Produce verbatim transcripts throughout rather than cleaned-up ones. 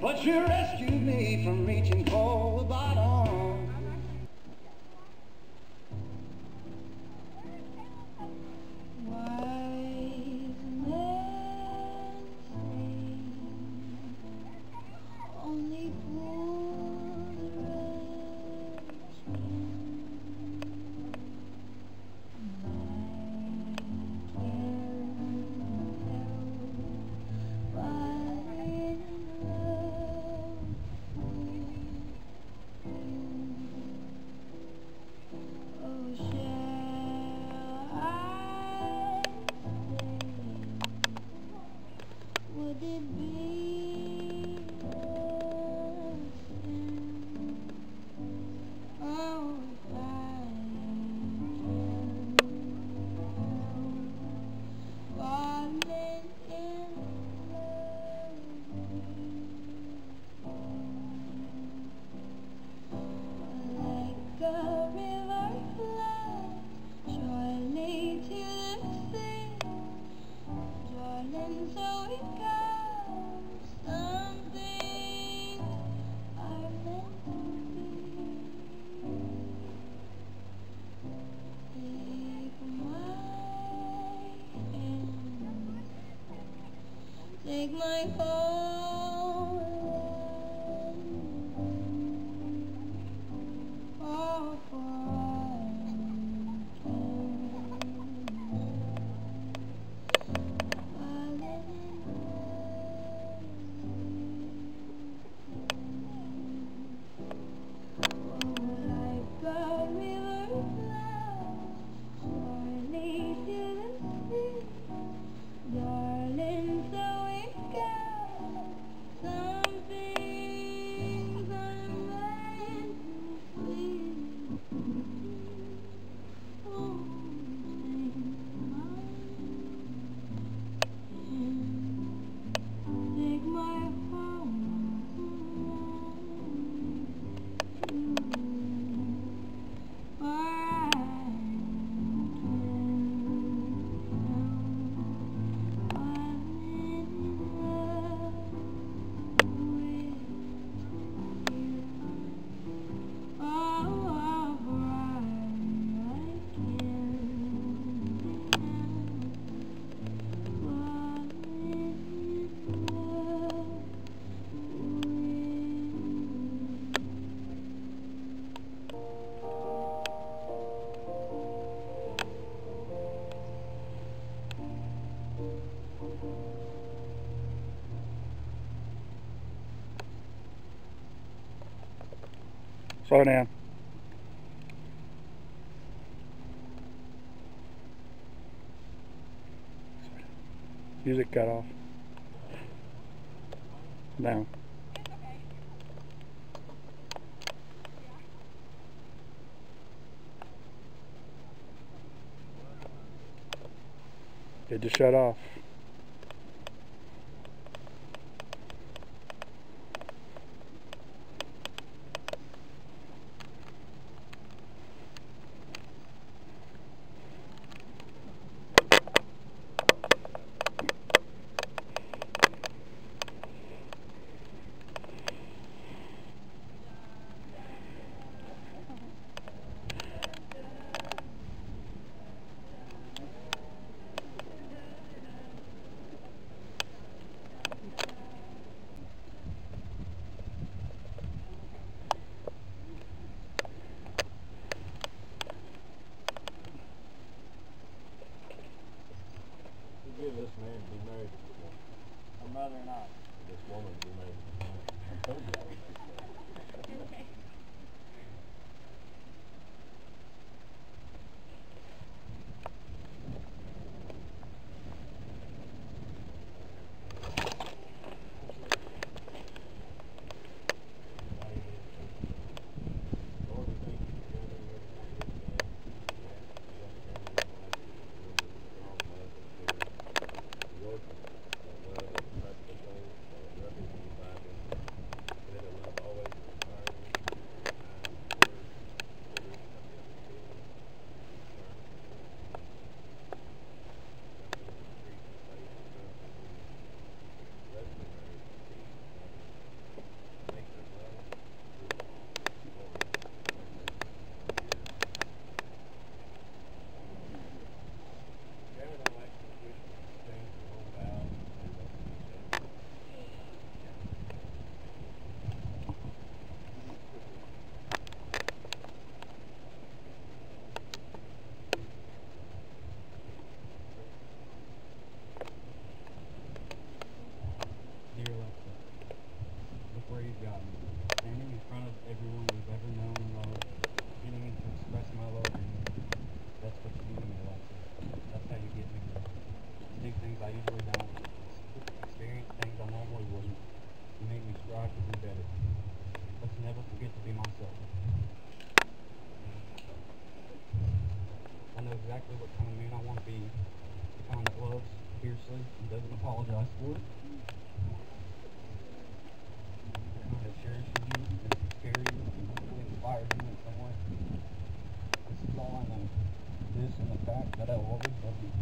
but you rescued me from reaching for the bottom. Wise men say only fools rush in. Would it be a sin? Oh, if I falling in love like a river flows surely to the sea, darling, so it goes. Some things are meant to be. Take my hand, take my whole hand, all for I darling, so it goes. Some things are meant to be. Oh, take my home, for I Slow down. Music cut off. Down. It just shut off. exactly what kind of man I want to be. The kind that loves fiercely and doesn't apologize for it. The kind that cherishes you and carries you and inspires you in some way. This is all I know. This and the fact that I will always love you.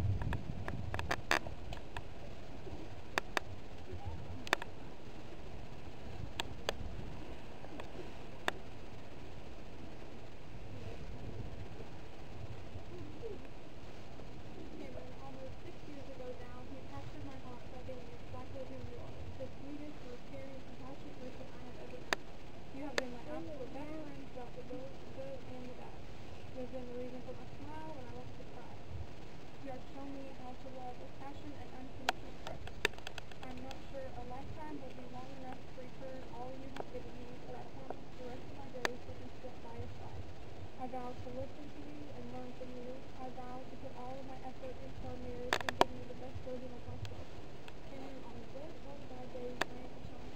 Cameron, almost six years ago now, he captured my heart by being exactly who you are, the sweetest, most caring, compassionate person I have ever met. You have been my absolute best friend throughout the good, the good and the bad. You have been the reason for my smile when I want to cry. You have shown me how to love with passion and unconditional trust. I'm not sure a lifetime will be long enough to return all you have given me, but I promise the rest of my days will be spent by your side. I vow to listen to you and learn from you. I vow to put all of my effort into our marriage and give you the best version of myself. Cameron, on the good or the bad days, rain or shine.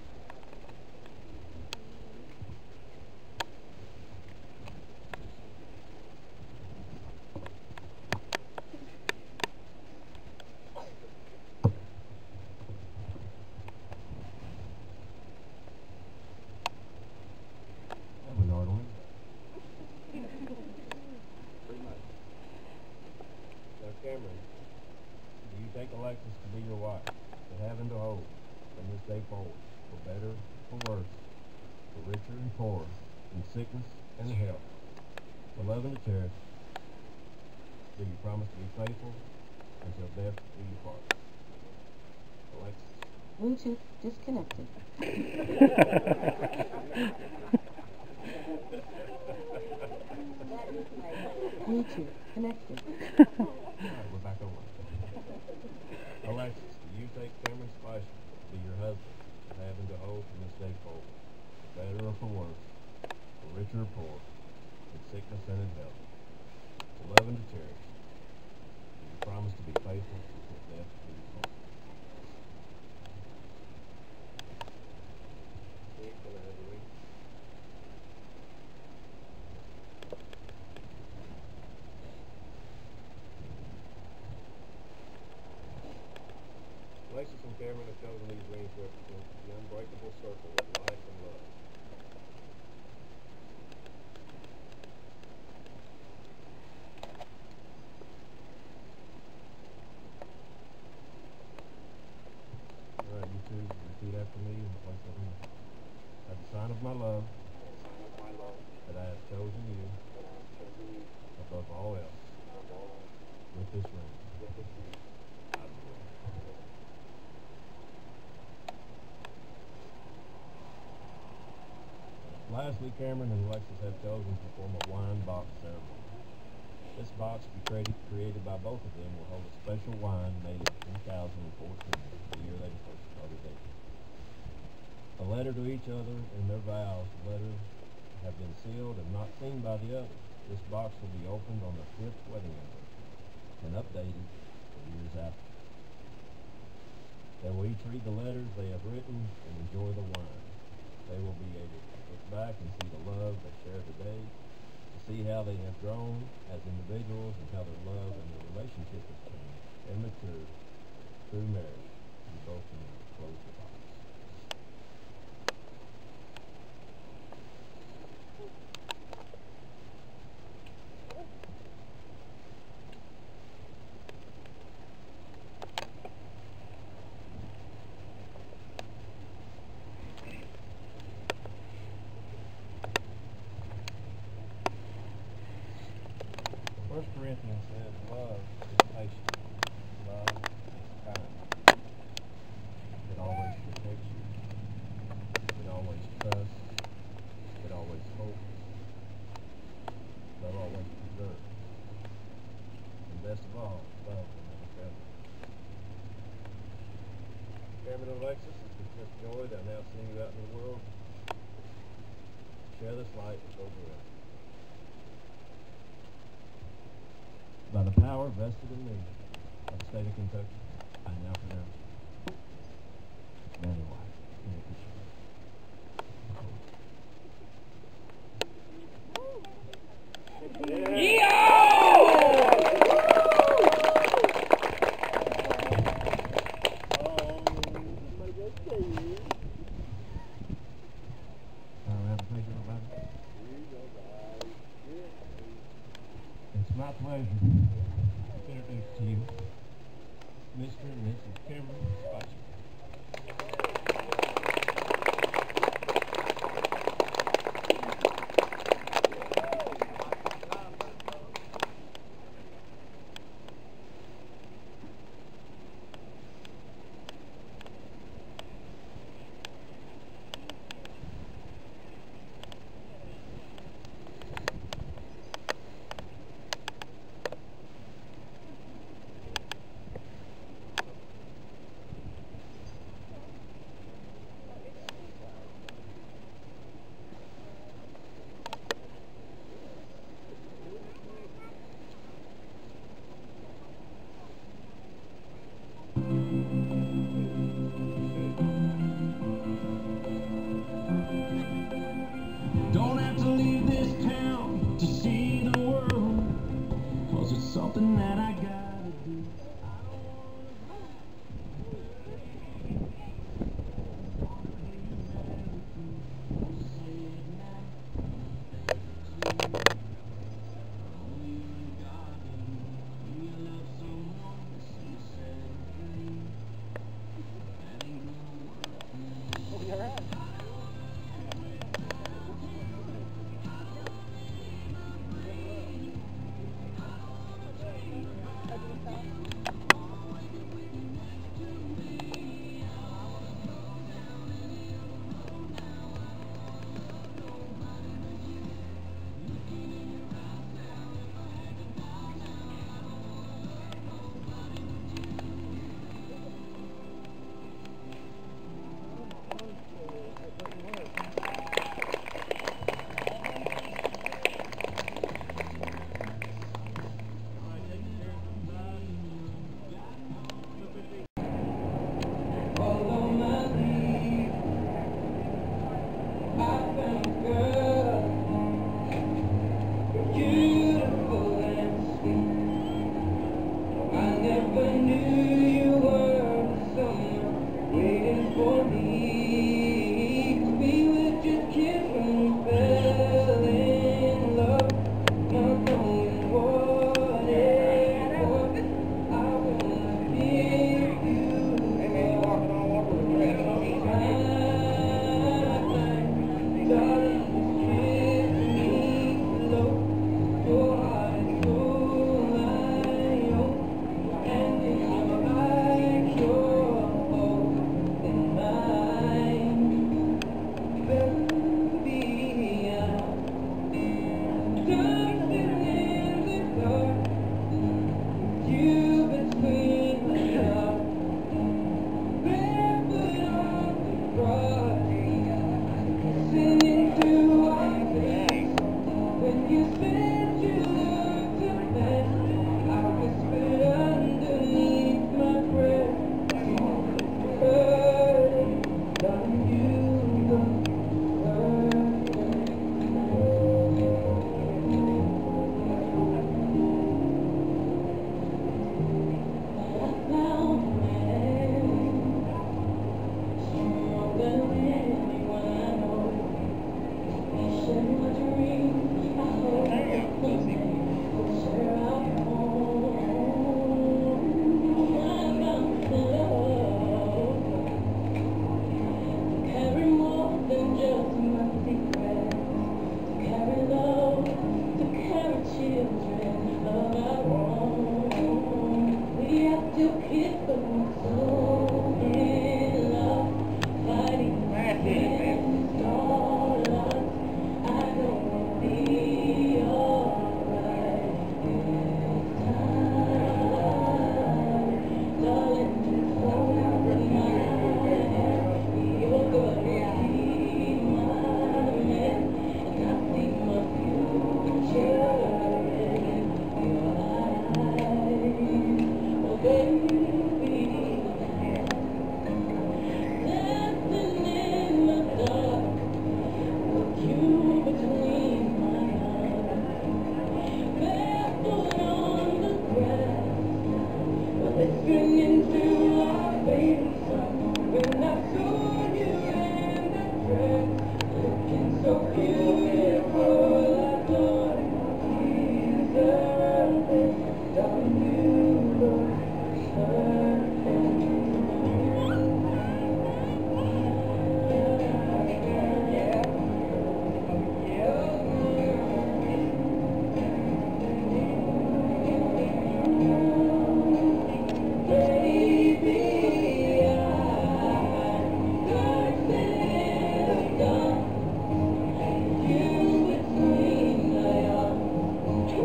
That was Arnold. Pretty much. Now, Cameron, do you take Alexis to be your wife, to have and to hold, from this day forward, for better, for worse, for richer and poorer, in sickness and in health, for love and to cherish? Do you promise to be faithful until death do you part? Alexis. Bluetooth disconnected. Bluetooth connected. Alright, we're back over. Alexis, do you take Cameron Spicer to be your husband, to have and to hold from this day forward, for better or for worse, for richer or poor, in sickness and in health, to love and to cherish? Do you promise to be faithful until death do you part? Steve, can I have the ring? Alexis and Cameron have chosen these rings to represent the unbreakable circle of life and love. Alright, you two repeat after me and place of me. At the sign of my love, that I have chosen you above all else with this ring. Lastly, Cameron and Alexis have chosen to form a wine box ceremony. This box, to be created, created by both of them, will hold a special wine made in two thousand fourteen, the year they first started dating. A letter to each other and their vows. The letters have been sealed and not seen by the other. This box will be opened on their fifth wedding anniversary and updated for years after. They will each read the letters they have written and enjoy the wine. They will be able to look back and see the love they share today, to see how they have grown as individuals and how their love and their relationship has changed and matured through marriage. You both can close the box. First Corinthians says, love is patient. Love is kind. It always protects you. It always trusts. It always hopes. Love always preserves. And best of all, love will never fail. Cameron and Alexis, it's with such joy that I'm now seeing you out in the world. Share this light with those around you. By the power vested in me of the state of Kentucky, I now pronounce you man and wife. You may appreciate it. Yeah! my pleasure to introduce to you Mister and Missus Cameron Spicer. Don't have to leave this town to see the world, 'cause it's something that I gotta do.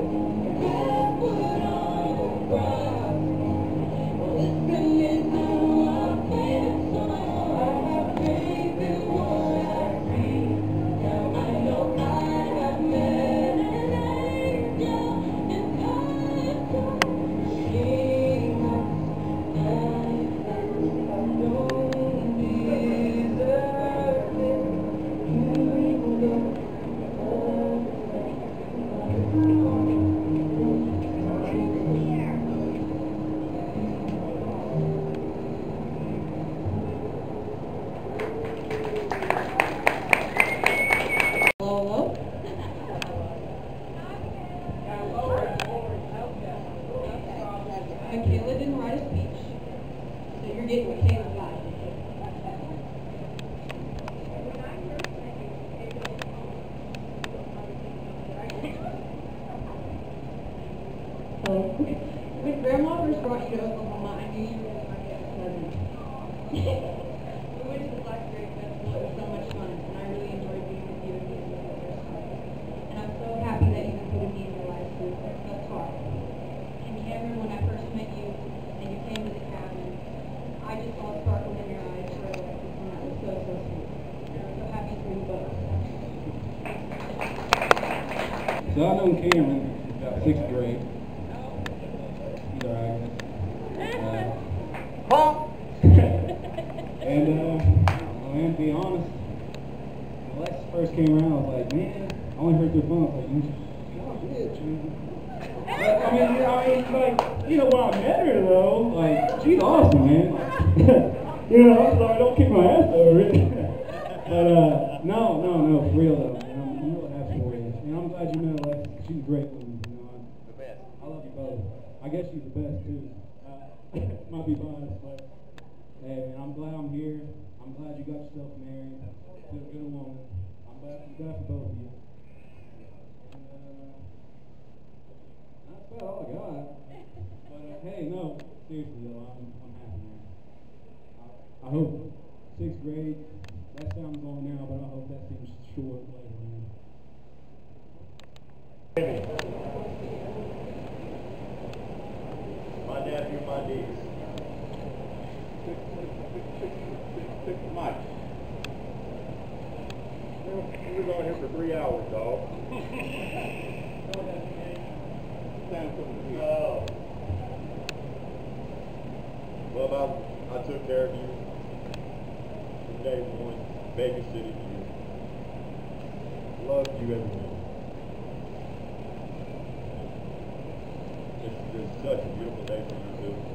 Michaela didn't write a speech, so you're getting Michaela's life. So, when Grandma first brought you to Oklahoma, I knew you were going to find out cousin. We went to the Black Grape Festival. It was so much fun, and I really enjoyed being with you again for the first time. And I'm so happy that you included me in your life through thus far. And Cameron, when I first met you and you came to the cabin, I just saw a sparkle in your eyes for electric, and that was so, so sweet. And I'm so happy for you both. So I've known Cameron about sixth grade. He's alright. Uh, and, uh, well, man, to be honest, when Alexis first came around, I was like, man, I only heard their phone. I was like, you oh, bitch, man. But, I mean, you know, I mean, like, you know, when I met her, though, like, she's awesome, man. Like, you know, I'm sorry, don't kick my ass over it. But, uh, no, no, no, for real, though, man. I'm, I'm real happy for you. And I'm glad you met Alexis. She's a great woman, you know. I'm, The best. I love you both. I guess she's the best, too. Uh, might be biased, but, hey, man, I'm glad I'm here. I'm glad you got yourself married to a good woman. I'm glad, I'm glad for both of you. And, uh, that's about all I got. But, uh, hey, no, seriously, though, I'm, I'm happy, man. I, I hope sixth grade, that sounds long now, but I hope that seems short later, man. My nephew, my niece. Mike. We've been on here for three hours, dog. Oh. Well, I, I took care of you from day one, babysitted you, loved you every minute. It's, it's such a beautiful day for you, too.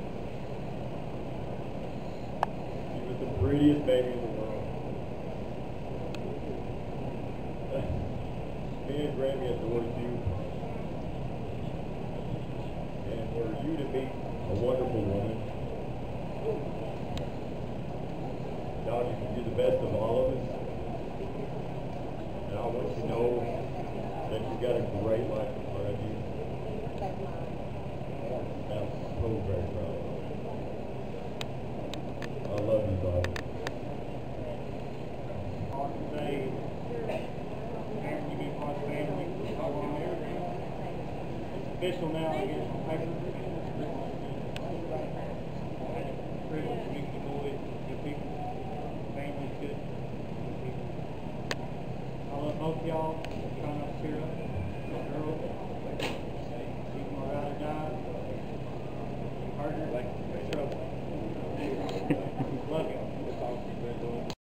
She was the prettiest baby in the world. Me and Grammy adored you. And for you to be a wonderful woman, God, you're the best of all of us. And I want you to know that you've got a great life in front of you. I'm so very proud of you. I love you, Bob. Say, after you get my family, I want to marry you. It's official now, I guess, on paper. Privilege to meet the boys, good people, family's good, good people. I love both y'all. Try not to tear up. The girls.